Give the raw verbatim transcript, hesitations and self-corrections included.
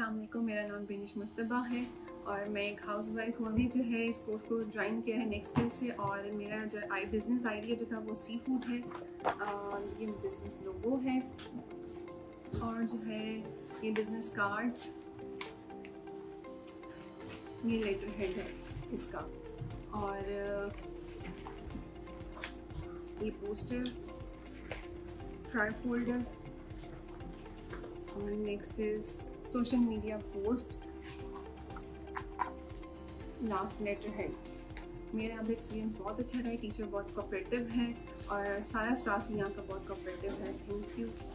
अस्सलाम वालेकुम, मेरा नाम बेनिश मुस्तबा है और मैं एक हाउस वाइफ हूँ। अभी जो है इस कोर्स को ज्वाइन किया है नेक्स्ट स्किल से और मेरा जो आई बिज़नेस आइडिया जो था वो सी फूड है और ये बिज़नेस लोगो है और जो है ये बिज़नेस कार्ड, ये लेटर हेड है इसका और ये poster, tri folder, next is social media post, last letter head. मेरा यहाँ पे एक्सपीरियंस बहुत अच्छा रहा है, टीचर बहुत कोऑपरेटिव है और सारा स्टाफ यहाँ का बहुत कोऑपरेटिव है। Thank you.